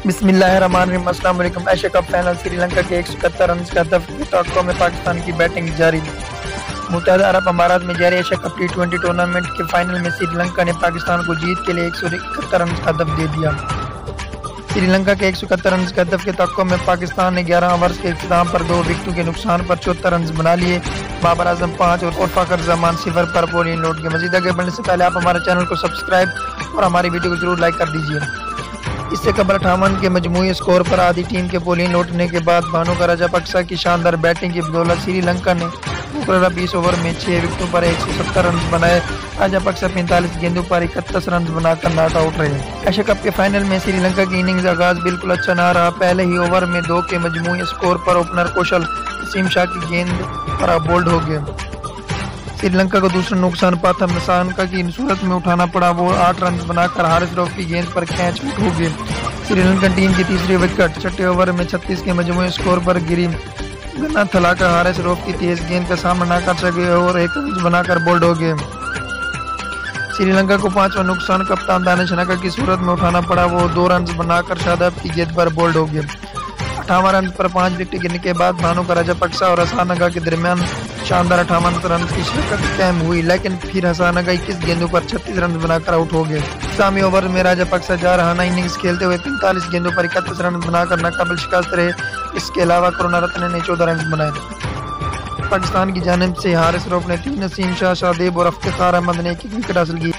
बिस्मिल्लाहिर्रहमानिर्रहीम। अस्सलाम वालेकुम। एशिया कप फाइनल श्रीलंका के 171 रन का हदफ के तवक्को में पाकिस्तान की बैटिंग जारी। मुत्तहदा अरब अमारात में जारी एशिया कप T20 टूर्नामेंट के फाइनल में श्रीलंका ने पाकिस्तान को जीत के लिए 171 रन का हदफ दे दिया। श्रीलंका के 171 रन के हदफ के तवक्को में पाकिस्तान ने 11 ओवर्स के इख्तिताम पर 2 विकेटों के नुकसान पर 74 रन बना लिए। बाबर आजम 5 और फ़खर जमान 0 पर बॉलिंग लौट गए। मज़ीद आगे बढ़ने से पहले आप हमारे चैनल को सब्सक्राइब और हमारी वीडियो को जरूर लाइक कर दीजिए। इससे कबल 58 के मजमूई स्कोर पर आधी टीम के बॉलिंग लौटने के बाद भानुका राजापक्सा की शानदार बैटिंग की बदौलत श्रीलंका ने मुकर्रर 20 ओवर में 6 विकेटों पर 170 रन बनाए। राजापक्सा 45 गेंदों पर 31 रन बनाकर नॉट आउट रहे। एशिया कप के फाइनल में श्रीलंका की इनिंग्स आगाज बिल्कुल अच्छा ना रहा। पहले ही ओवर में 2 के मजमूई स्कोर पर ओपनर कौशल वसीम शाह की गेंद पर बोल्ड हो गए। श्रीलंका को दूसरा नुकसान पाथम नसानका की सूरत में उठाना पड़ा। वो 8 रन बनाकर हारिस रऊफ की गेंद पर कैच आउट हो गए। श्रीलंकन टीम की तीसरी विकेट 6 ओवर में 36 के मजमूई स्कोर पर गिरी। गन्ना थलाकर हारिस रऊफ की तेज गेंद का सामना न कर सके और 1 रन बनाकर बोल्ड हो गए। श्रीलंका को 5वां नुकसान कप्तान दानिश नगा की सूरत में उठाना पड़ा। वो 2 रन बनाकर शादाब की गेंद पर बोल्ड हो गए। 58 रन पर 5 विकेट गिरने के बाद भानुका राजापक्सा और हसन नगा के दरमियान शानदार 58 रन की शिकस्त कायम हुई, लेकिन फिर हसन नगा 21 गेंदों पर 36 रन बनाकर आउट हो गए। इख्तितामी ओवर में राजापक्सा जारहाना इनिंग्स खेलते हुए 45 गेंदों पर 31 रन बनाकर नाकाबिल शिकस्त रहे। इसके अलावा करुणारत्ने ने 14 रन बनाए। पाकिस्तान की जानिब से हारिस रऊफ ने 3, नसीम शाह, शाहदेब और इफ्तिखार अहमद ने 1 विकेट हासिल की।